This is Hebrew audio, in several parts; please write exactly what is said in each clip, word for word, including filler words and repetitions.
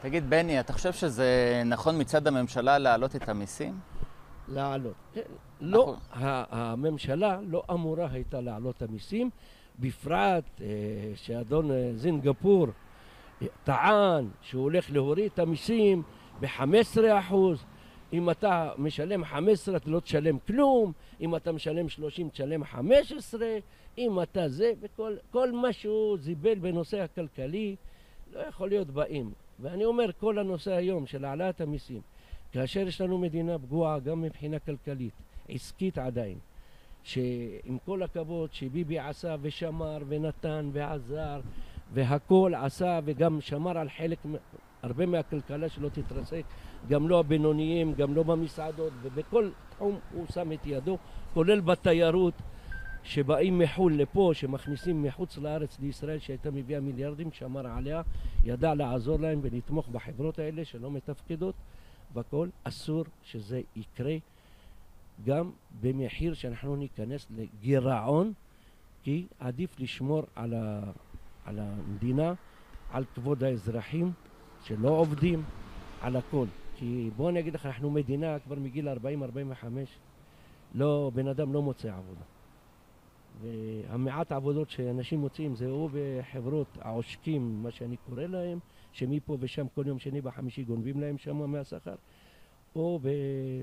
תגיד, בני, אתה חושב שזה נכון מצד הממשלה להעלות את המיסים? להעלות. לא, הממשלה לא אמורה הייתה להעלות את המיסים, בפרט שאדון זינגפור טען שהוא הולך להוריד את המיסים ב-חמישה עשר אחוז. אם אתה משלם חמש עשרה אתה לא תשלם כלום, אם אתה משלם שלושים תשלם חמש עשרה, אם אתה זה, וכל כל משהו זיבל בנושא הכלכלי לא יכול להיות באים. ואני אומר, כל הנושא היום של העלאת המיסים, כאשר יש לנו מדינה פגועה גם מבחינה כלכלית, עסקית עדיין, שעם כל הכבוד שביבי עשה ושמר ונתן ועזר והכל עשה וגם שמר על חלק, הרבה מהכלכלה שלא תתרסק, גם לא הבינוניים, גם לא במסעדות, ובכל תחום הוא שם את ידו, כולל בתיירות שבאים מחול לפה, שמכניסים מחוץ לארץ לישראל שהייתה מביאה מיליארדים, שמר עליה, ידע לעזור להם ולתמוך בחברות האלה שלא מתפקדות, וכל אסור שזה יקרה, גם במחיר שאנחנו ניכנס לגירעון, כי עדיף לשמור על, ה, על המדינה, על כבוד האזרחים שלא עובדים, על הכל. כי בוא נגיד לך, אנחנו מדינה כבר מגיל ארבעים ארבעים וחמש, לא, בן אדם לא מוצא עבודה. והמעט עבודות שאנשים מוצאים זה או בחברות העושקים, מה שאני קורא להם, שמפה ושם כל יום שני בחמישי גונבים להם שם מהשכר, או ב...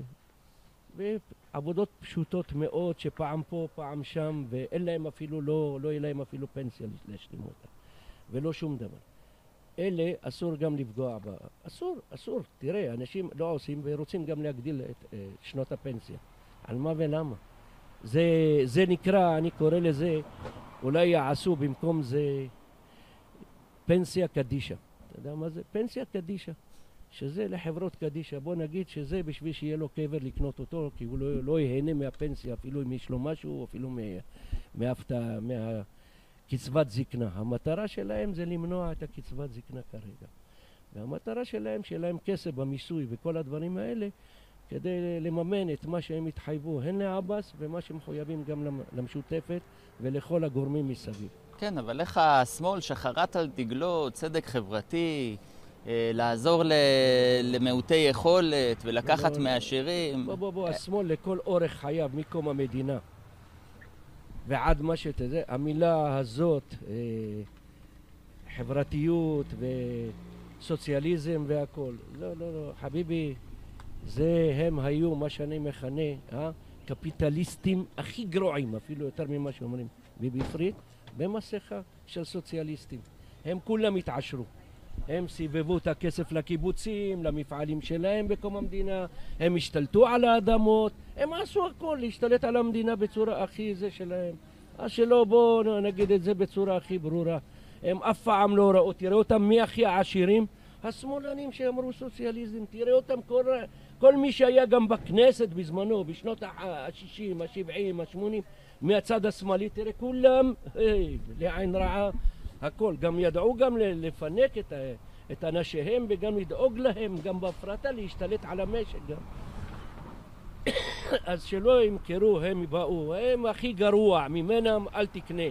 בעבודות פשוטות מאוד שפעם פה פעם שם, ואין להם אפילו, לא, לא יהיה להם אפילו פנסיה להשלים אותה, ולא שום דבר. אלה אסור גם לפגוע בה, אסור, אסור. תראה, אנשים לא עושים ורוצים גם להגדיל את uh, שנות הפנסיה. על מה ולמה? זה, זה נקרא, אני קורא לזה, אולי יעשו במקום זה פנסיה קדישה. אתה יודע מה זה? פנסיה קדישה. שזה לחברות קדישה. בוא נגיד שזה בשביל שיהיה לו קבר לקנות אותו, כי הוא לא, לא יהנה מהפנסיה, אפילו אם יש לו משהו, אפילו מה, מהפתע, מהקצבת זקנה. המטרה שלהם זה למנוע את הקצבת זקנה כרגע. והמטרה שלהם, שיהיה להם כסף במיסוי וכל הדברים האלה, כדי לממן את מה שהם התחייבו, הן לעבאס ומה שמחויבים גם למשותפת ולכל הגורמים מסביב. כן, אבל איך השמאל שחרט על דגלו צדק חברתי, אה, לעזור למעוטי יכולת ולקחת בוא, מהעשירים? בוא בוא בוא, השמאל לכל אורך חייו מקום המדינה ועד מה שתזה, המילה הזאת, אה, חברתיות וסוציאליזם והכל, לא לא לא, חביבי, זה הם היו מה שאני מכנה, אה? קפיטליסטים הכי גרועים, אפילו יותר ממה שאומרים, ובפריט במסכה של סוציאליסטים. הם כולם התעשרו, הם סיבבו את הכסף לקיבוצים, למפעלים שלהם בקום המדינה, הם השתלטו על האדמות, הם עשו הכל להשתלט על המדינה בצורה הכי זה שלהם. אז שלא, בואו נגיד את זה בצורה הכי ברורה, הם אף פעם לא ראו, תראה אותם מי הכי העשירים? השמאלנים שאמרו סוציאליזם, תראה אותם כל, כל מי שהיה גם בכנסת בזמנו, בשנות ה-שישים, ה-שבעים, ה-שמונים, מהצד השמאלי, תראה כולם, היי, לעין רעה, הכל. גם ידעו גם לפנק את, את אנשיהם וגם לדאוג להם, גם בהפרטה להשתלט על המשק גם. אז שלא ימכרו, הם באו, הם הכי גרוע, ממנם אל תקנה.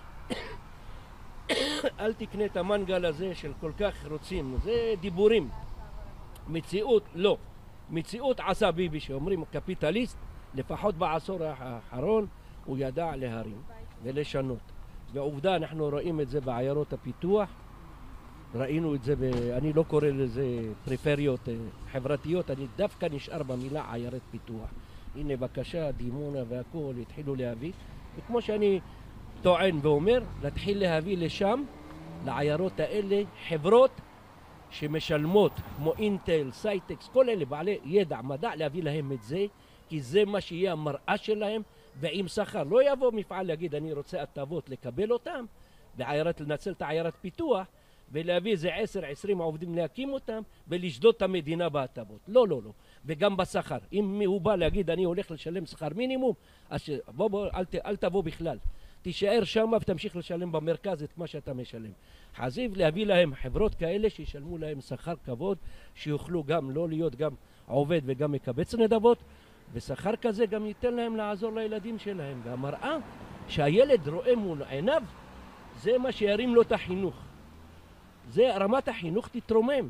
אל תקנה את המנגל הזה של כל כך רוצים, זה דיבורים, מציאות לא. מציאות עשה ביבי, שאומרים קפיטליסט, לפחות בעשור האחרון הוא ידע להרים ולשנות. בעובדה אנחנו רואים את זה בעיירות הפיתוח, ראינו את זה, ב... אני לא קורא לזה פריפריות חברתיות, אני דווקא נשאר במילה עיירת פיתוח. הנה בבקשה, דימונה והכל התחילו להביא, וכמו שאני טוען ואומר, להתחיל להביא לשם, לעיירות האלה, חברות שמשלמות, כמו אינטל, סייטקס, כל אלה בעלי ידע, מדע, להביא להם את זה, כי זה מה שיהיה המראה שלהם, ועם שכר. לא יבוא מפעל להגיד, אני רוצה הטבות לקבל אותם, בעיירת, לנצל את העיירת פיתוח, ולהביא איזה עשר עשרים עובדים להקים אותם, ולשדוד את המדינה בהטבות. לא, לא, לא. וגם בשכר. אם הוא בא להגיד, אני הולך לשלם שכר מינימום, אז בוא, בוא, אל, אל תבוא בכלל. תישאר שם ותמשיך לשלם במרכז את מה שאתה משלם. חזיב להביא להם חברות כאלה שישלמו להם שכר כבוד, שיוכלו גם לא להיות גם עובד וגם מקבץ נדבות, ושכר כזה גם ייתן להם לעזור לילדים שלהם. והמראה שהילד רואה מול עיניו, זה מה שירים לו את החינוך. זה רמת החינוך תתרומם.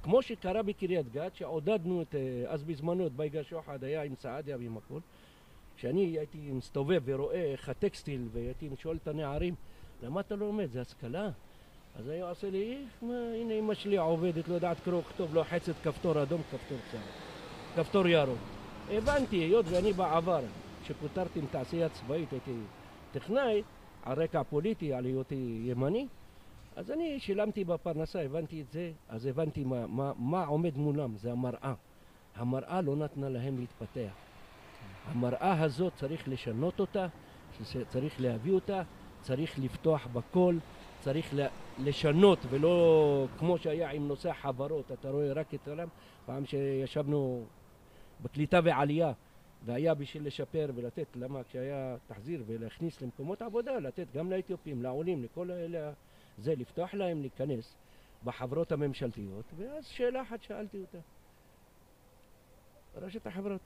כמו שקרה בקריית גת, שעודדנו את, אז בזמנו את בייגה שוחד, היה עם סעדיה ועם הכל. כשאני הייתי מסתובב ורואה איך הטקסטיל, והייתי שואל את הנערים, למה אתה לא לומד? זה השכלה. אז היה עושה לי, מה, הנה אמא שלי עובדת, לא יודעת קרוא וכתוב, לוחצת כפתור אדום, כפתור צהר, כפתור ירוק. הבנתי, היות ואני בעבר, כשפוטרתי עם תעשייה צבאית, הייתי טכנאי, על רקע פוליטי, על היותי ימני, אז אני שילמתי בפרנסה, הבנתי את זה, אז הבנתי מה, מה, מה עומד מולם, זה המראה. המראה לא נתנה להם להתפתח. המראה הזאת צריך לשנות אותה, צריך להביא אותה, צריך לפתוח בכל, צריך לשנות, ולא כמו שהיה עם נושא החברות, אתה רואה רק את העולם, פעם שישבנו בקליטה ועלייה, והיה בשביל לשפר ולתת, למה כשהיה תחזיר ולהכניס למקומות עבודה, לתת גם לאתיופים, לעולים, לכל אלה, זה לפתוח להם להיכנס בחברות הממשלתיות, ואז שאלה אחת שאלתי אותה, רשת החברות,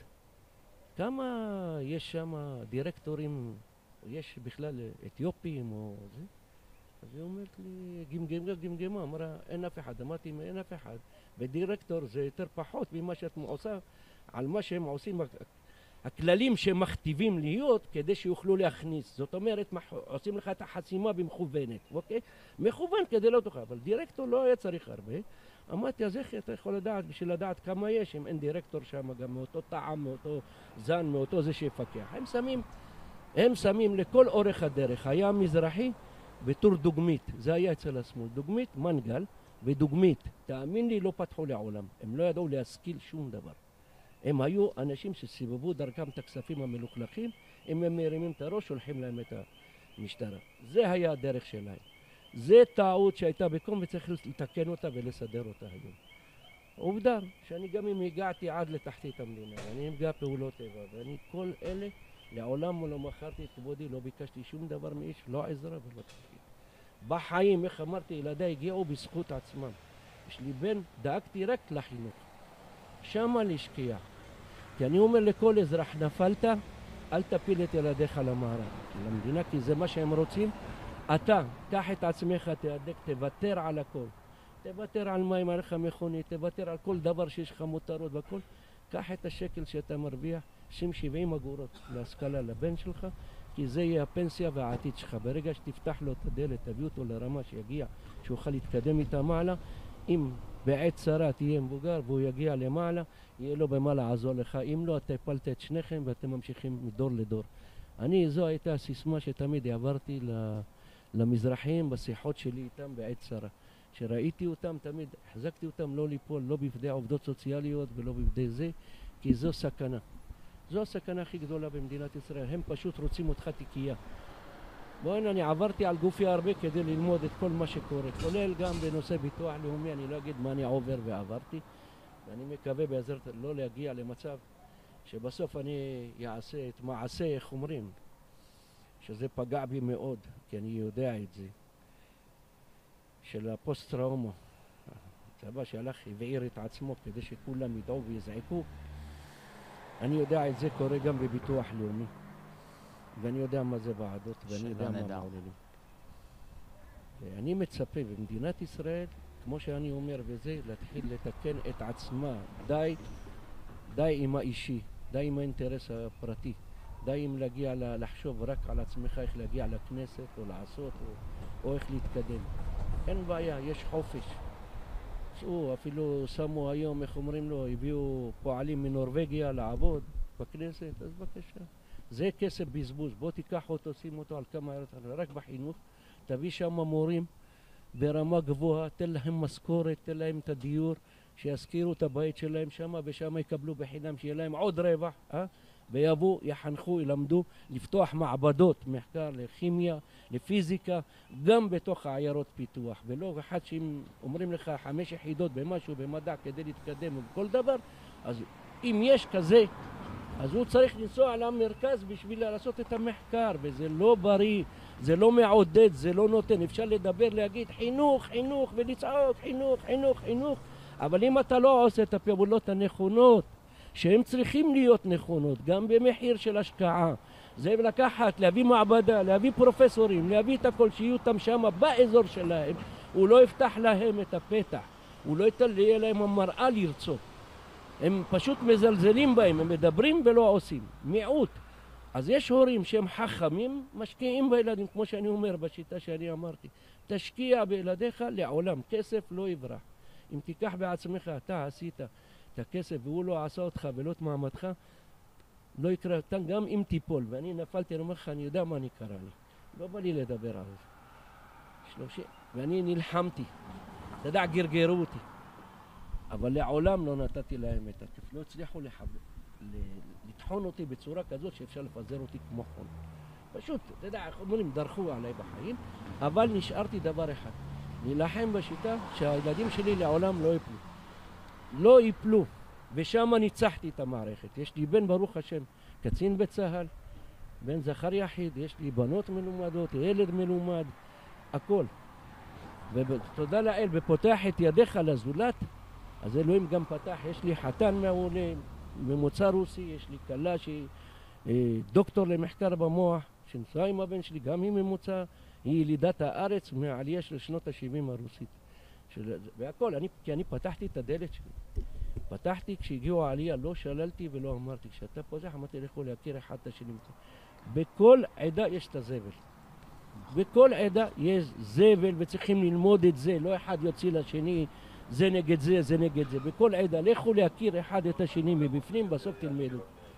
כמה יש שם דירקטורים, יש בכלל אתיופים או זה? אז היא אומרת לי, גמגמה, גמגמה, אמרה, אין אף אחד, אמרתי, אין אף אחד, ודירקטור זה יותר פחות ממה שאת עושה, על מה שהם עושים, הכללים שמכתיבים להיות כדי שיוכלו להכניס, זאת אומרת, עושים לך את החסימה במכוונת, אוקיי? מכוון כדי לא תוכל, אבל דירקטור לא היה צריך הרבה, אמרתי, אז איך אתה יכול לדעת, בשביל לדעת כמה יש, אם אין דירקטור שם, גם מאותו טעם, מאותו זן, מאותו זה שיפקח. הם שמים, הם שמים לכל אורך הדרך, היה מזרחי בתור דוגמית, זה היה אצל השמאל, דוגמית, מנגל ודוגמית, תאמין לי, לא פתחו לעולם, הם לא ידעו להשכיל שום דבר. הם היו אנשים שסיבבו דרכם את הכספים המלוכלכים, אם הם מרימים את הראש, הולכים להם את המשטרה. זה היה הדרך שלהם. זה טעות שהייתה בקום וצריך לתקן אותה ולסדר אותה היום. עובדה, שאני גם אם הגעתי עד לתחתית המדינה, אני נפגע פעולות טבע, ואני כל אלה לעולם לא מכרתי את כבודי, לא ביקשתי שום דבר מאיש, לא עזרה ולא תחתית. בחיים, איך אמרתי, ילדיי הגיעו בזכות עצמם. יש לי בן, דאגתי רק לחינוך. שמה להשקיע. כי אני אומר לכל אזרח, נפלת, אל תפיל את ילדיך למערב, למדינה, כי זה מה שהם רוצים. אתה, קח את עצמך, תהדק, תוותר על הכל. תוותר על מים, על לך מכונית, תוותר על כל דבר שיש לך מותרות והכל. קח את השקל שאתה מרוויח, שים שבעים אגורות להשכלה לבן שלך, כי זה יהיה הפנסיה והעתיד שלך. ברגע שתפתח לו את הדלת, תביא אותו לרמה שיגיע, שיוכל להתקדם איתה מעלה, אם בעת צרה תהיה מבוגר והוא יגיע למעלה, יהיה לו במה לעזור לך. אם לא, אתה הפלת את שניכם ואתם ממשיכים מדור לדור. אני, זו הייתה הסיסמה שתמיד העברתי למזרחים בשיחות שלי איתם בעת צרה. שראיתי אותם, תמיד החזקתי אותם לא ליפול, לא בפדי עובדות סוציאליות ולא בפדי זה, כי זו סכנה. זו הסכנה הכי גדולה במדינת ישראל. הם פשוט רוצים אותך תיקייה. בואי, אני עברתי על גופי הרבה כדי ללמוד את כל מה שקורה, כולל גם בנושא ביטוח לאומי, אני לא אגיד מה אני עובר ועברתי, ואני מקווה בעזרת לא להגיע למצב שבסוף אני אעשה את מעשה, איך אומרים, שזה פגע בי מאוד, כי אני יודע את זה, של הפוסט-טראומה. צבא שהלך והעיר את עצמו כדי שכולם ידעו ויזעקו. אני יודע את זה קורה גם בביטוח לאומי. ואני יודע מה זה ועדות, ואני יודע מה מעוללים. ואני מצפה במדינת ישראל, כמו שאני אומר וזה, להתחיל לתקן את עצמה. די, די עם האישי, די עם האינטרס הפרטי. די עם להגיע לחשוב רק על עצמך, איך להגיע לכנסת או לעשות, או, או איך להתקדם. אין בעיה, יש חופש. שאו, אפילו שמו היום, איך אומרים לו, הביאו פועלים מנורווגיה לעבוד בכנסת, אז בבקשה. זה כסף בזבוז, בוא תיקח אותו, שים אותו על כמה ערות, רק בחינוך, תביא שם מורים ברמה גבוהה, תן להם משכורת, תן להם את הדיור, שיזכירו את הבית שלהם שם, ושם יקבלו בחינם, שיהיה להם עוד רווח, אה? ויבואו, יחנכו, ילמדו, לפתוח מעבדות, מחקר לכימיה, לפיזיקה, גם בתוך העיירות פיתוח, ולא אחד שאם אומרים לך חמש יחידות במשהו, במדע, כדי להתקדם ובכל דבר, אז אם יש כזה, אז הוא צריך לנסוע למרכז בשביל לעשות את המחקר, וזה לא בריא, זה לא מעודד, זה לא נותן. אפשר לדבר, להגיד חינוך, חינוך, ולצעוק חינוך, חינוך, חינוך, אבל אם אתה לא עושה את הפעולות הנכונות, שהם צריכים להיות נכונות, גם במחיר של השקעה, זה לקחת, להביא מעבדה, להביא פרופסורים, להביא את הכל, שיהיו אותם שם באזור שלהם, הוא לא יפתח להם את הפתח. הוא לא ייתן יהיה להם המראה לרצות. הם פשוט מזלזלים בהם, הם מדברים ולא עושים. מיעוט. אז יש הורים שהם חכמים, משקיעים בילדים, כמו שאני אומר, בשיטה שאני אמרתי. תשקיע בילדיך לעולם, כסף לא יברח. אם תיקח בעצמך, אתה עשית את הכסף והוא לא עשה אותך ולא את מעמדך, לא יקרה אותה גם אם תיפול. ואני נפלתי, אני אומר לך, אני יודע מה אני קרה לי. לא בא לי לדבר על זה. שלושים. ואני נלחמתי. אתה יודע, גרגרו אותי. אבל לעולם לא נתתי להם את הכיף. לא הצליחו לחבר, לטחון אותי בצורה כזאת שאפשר לפזר אותי כמו חול. פשוט, אתה יודע, אומרים, דרכו עליי בחיים, אבל נשארתי דבר אחד. נלחם בשיטה שהילדים שלי לעולם לא יפלו. לא יפלו. ושם ניצחתי את המערכת. יש לי בן ברוך השם, קצין בצהל, בן זכר יחיד, יש לי בנות מלומדות, ילד מלומד, הכל. ותודה לאל, ופותח את ידיך לזולת, אז אלוהים גם פתח, יש לי חתן מעולה, ממוצא רוסי, יש לי קלה שהיא דוקטור למחקר במוח, שנסעה עם הבן שלי, גם היא ממוצא, היא ילידת הארץ מהעלייה של שנות ה-שבעים הרוסית. של, והכל, אני, כי אני פתחתי את הדלת שלי. פתחתי, כשהגיעו העלייה, לא שללתי ולא אמרתי. כשאתה פותח, אמרתי לכו להכיר אחד את השני. בכל עדה יש את הזבל. בכל עדה יש זבל וצריכים ללמוד את זה. לא אחד יוציא לשני, זה נגד זה, זה נגד זה. בכל עדה, לכו להכיר אחד את השני מבפנים, בסוף תלמדו.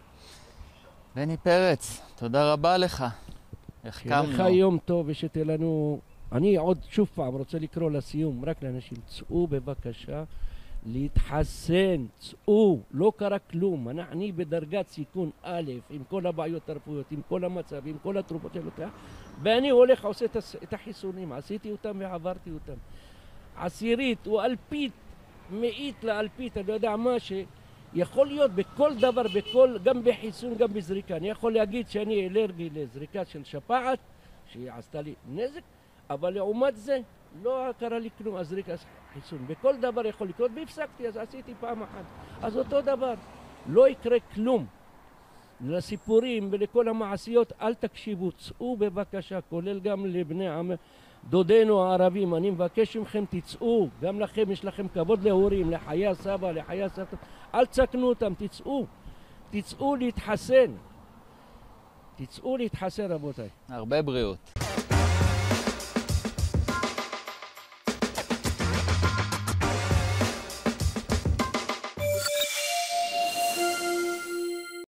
בני פרץ, תודה רבה לך. החכמנו. שיהיה לך יום טוב ושתהיה לנו... אני עוד שוב פעם רוצה לקרוא לסיום, רק לאנשים, צאו בבקשה להתחסן, צאו, לא קרה כלום. אני בדרגת סיכון א', עם כל הבעיות הרפואיות, עם כל המצב, עם כל התרופות שלו, ואני הולך עושה את החיסונים, עשיתי אותם ועברתי אותם. עשירית או אלפית, מאית לאלפית, אני לא יודע מה, שיכול להיות בכל דבר, בכל, גם בחיסון, גם בזריקה. אני יכול להגיד שאני אלרגי לזריקה של שפעת, שהיא עשתה לי נזק, אבל לעומת זה לא קרה לי כלום, הזריקה חיסון. בכל דבר יכול לקרות, והפסקתי, אז עשיתי פעם אחת. אז אותו דבר, לא יקרה כלום. לסיפורים ולכל המעשיות, אל תקשיבו, צאו בבקשה, כולל גם לבני עם דודינו הערבים. אני מבקש מכם, תצאו, גם לכם, יש לכם כבוד להורים, לחיי הסבא, לחיי הסבתא. אל תסכנו אותם, תצאו. תצאו להתחסן. תצאו להתחסן, רבותיי. הרבה בריאות.